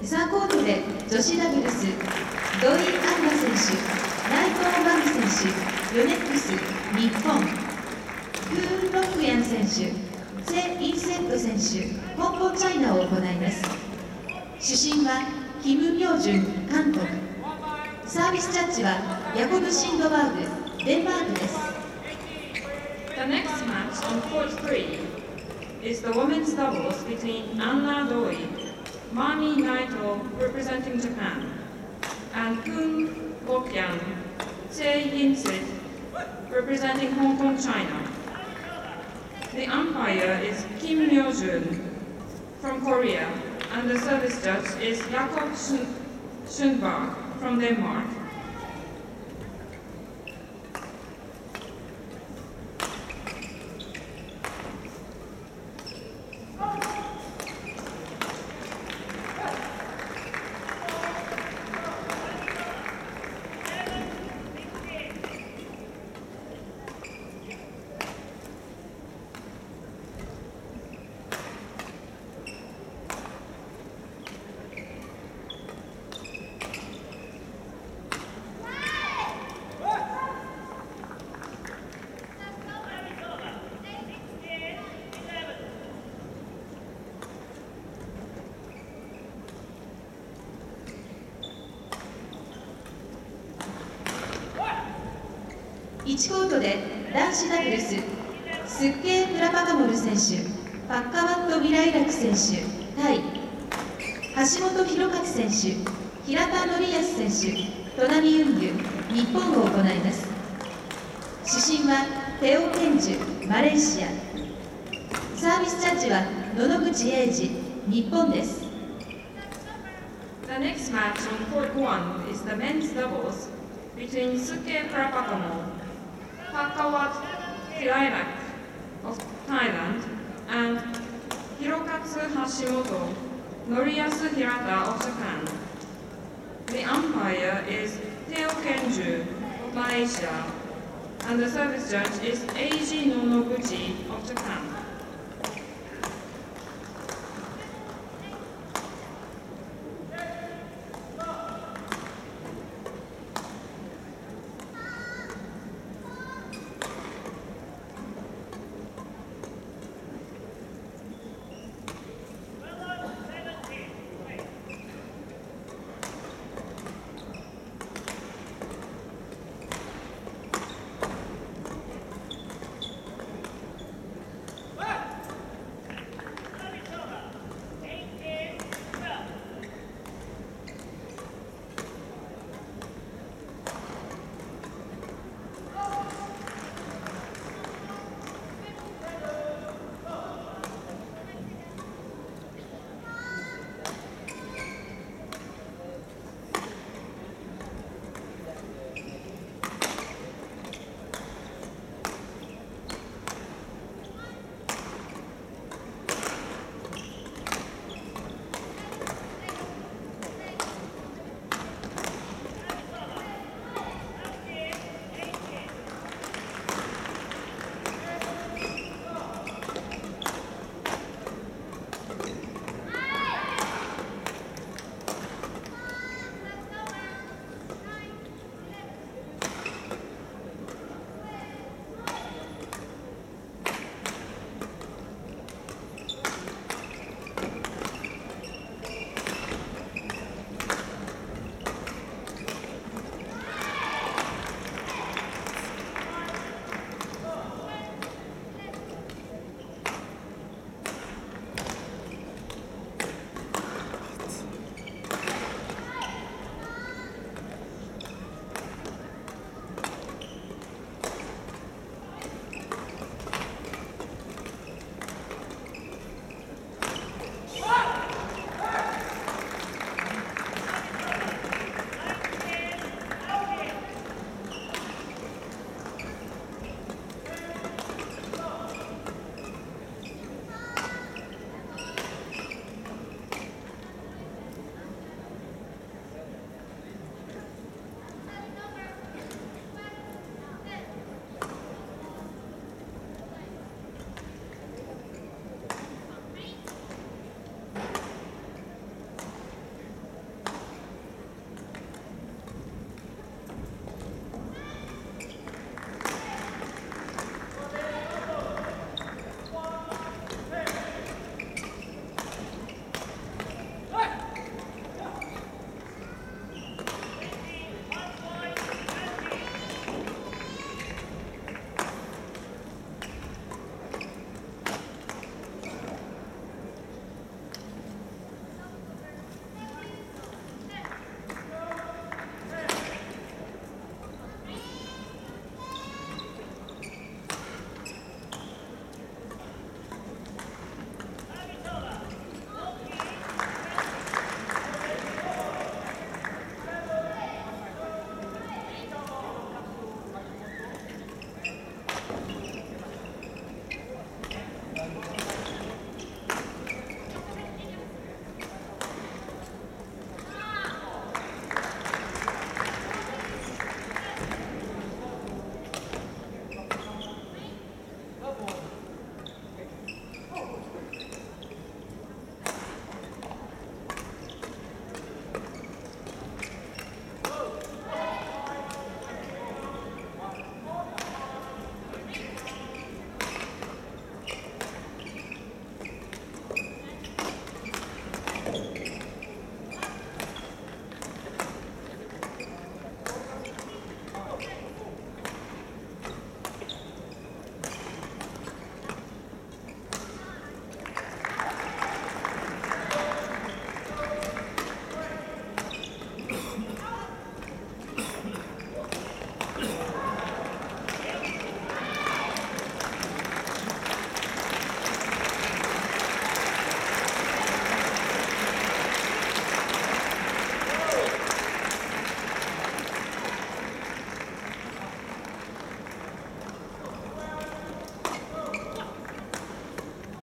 3コートで女子ダブルス、土井アンナ選手、内藤真美選手、ヨネックス、日本、クーン・ロックヤン選手、セ・インセント選手、香港チャイナを行います。主審はキム・ミョウジュン監督。サービスジャッジはヤコブ・シンドバーグ、デンマークです。 The next match on court 3 is the women's doubles between Anna Doi, Mami Naito representing Japan, and Kun Bokyan, Chae Yin-sit representing Hong Kong, China. The umpire is Kim Myo-jun from Korea, and the service judge is Jakob Schönberg from Denmark. 1コートで男子ダブルス、スッケー・プラパカモル選手、パッカワット・ウィライラク選手対橋本弘勝選手、平田則康選手、トナミ・ウンギュ、日本を行います。主審はテオ・ケンジュ、マレーシア。サービスジャッジは野々口英二、日本です。 The next match on court 1 is the men's doubles between Suke Prapakamo, Pakkawat Thilairak of Thailand, and Hirokatsu Hashimoto, Noriyasu Hirata of Japan. The umpire is Teo Kenju of Malaysia, and the service judge is Eiji Nonoguchi of Japan.